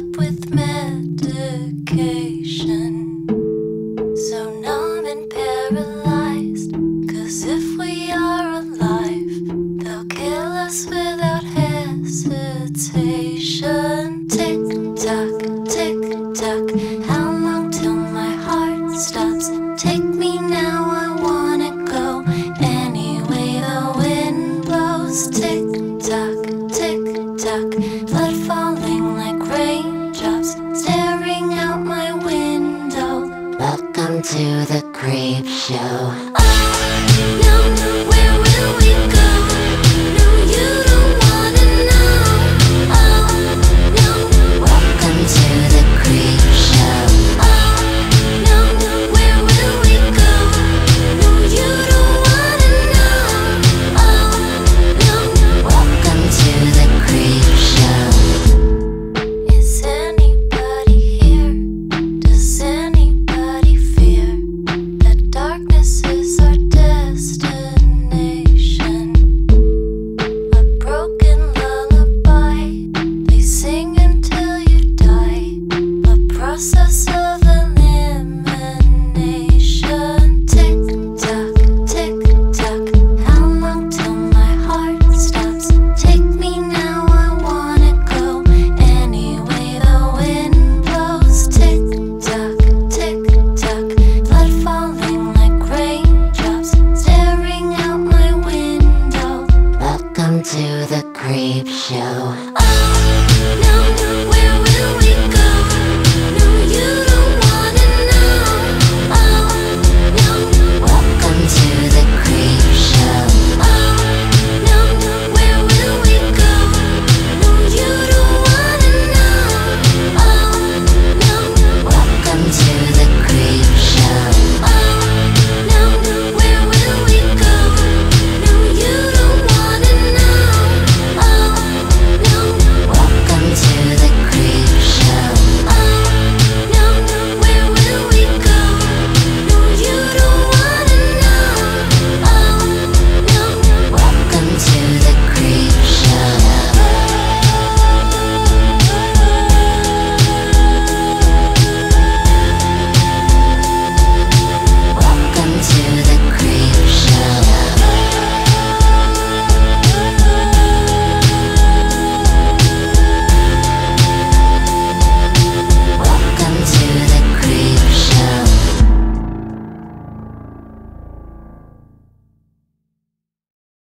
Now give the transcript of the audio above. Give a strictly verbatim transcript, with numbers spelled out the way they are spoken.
up with medication, so numb and paralyzed. Cause if we are alive, they'll kill us without hesitation. Tick tock, tick tock, how long till my heart stops? Take me now, I wanna go any way the wind blows. Tick tock, tick tock, blood falling like raindrops, staring out my window. Welcome to the creep show.